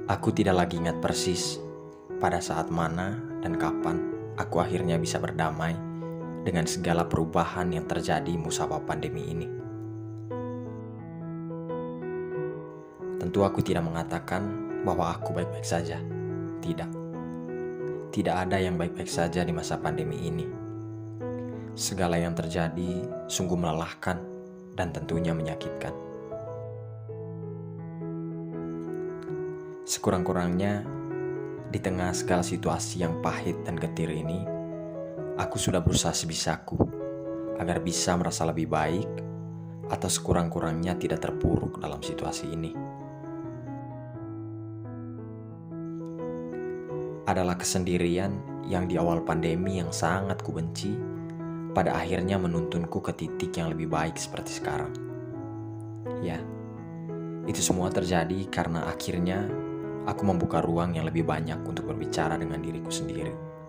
Aku tidak lagi ingat persis pada saat mana dan kapan aku akhirnya bisa berdamai dengan segala perubahan yang terjadi musabab pandemi ini. Tentu aku tidak mengatakan bahwa aku baik-baik saja. Tidak. Tidak ada yang baik-baik saja di masa pandemi ini. Segala yang terjadi sungguh melelahkan dan tentunya menyakitkan. Sekurang-kurangnya, di tengah segala situasi yang pahit dan getir ini, aku sudah berusaha sebisaku agar bisa merasa lebih baik atau sekurang-kurangnya tidak terpuruk dalam situasi ini. Adalah kesendirian yang di awal pandemi yang sangat kubenci, pada akhirnya menuntunku ke titik yang lebih baik seperti sekarang. Ya, itu semua terjadi karena akhirnya aku membuka ruang yang lebih banyak untuk berbicara dengan diriku sendiri.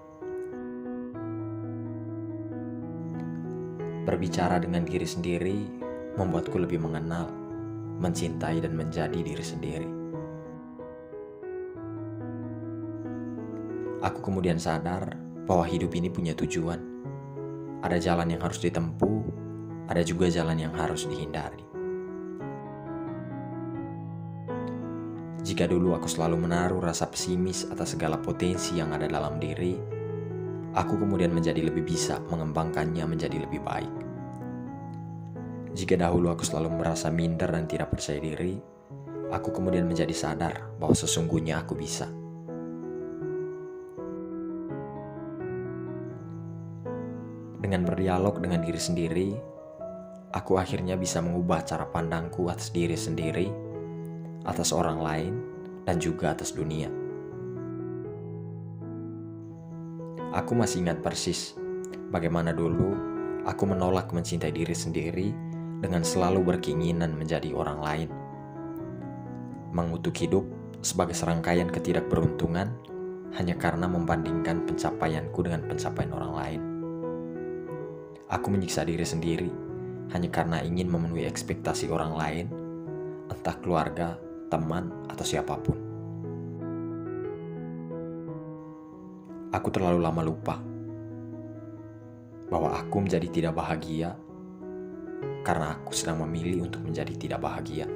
Berbicara dengan diri sendiri membuatku lebih mengenal, mencintai dan menjadi diri sendiri. Aku kemudian sadar bahwa hidup ini punya tujuan. Ada jalan yang harus ditempuh, ada juga jalan yang harus dihindari. Jika dulu aku selalu menaruh rasa pesimis atas segala potensi yang ada dalam diri, aku kemudian menjadi lebih bisa mengembangkannya menjadi lebih baik. Jika dahulu aku selalu merasa minder dan tidak percaya diri, aku kemudian menjadi sadar bahwa sesungguhnya aku bisa. Dengan berdialog dengan diri sendiri, aku akhirnya bisa mengubah cara pandangku atas diri sendiri, atas orang lain, dan juga atas dunia. Aku masih ingat persis bagaimana dulu aku menolak mencintai diri sendiri dengan selalu berkeinginan menjadi orang lain. Mengutuk hidup sebagai serangkaian ketidakberuntungan hanya karena membandingkan pencapaianku dengan pencapaian orang lain. Aku menyiksa diri sendiri hanya karena ingin memenuhi ekspektasi orang lain, entah keluarga, teman, atau siapapun. Aku terlalu lama lupa bahwa aku menjadi tidak bahagia karena aku sedang memilih untuk menjadi tidak bahagia.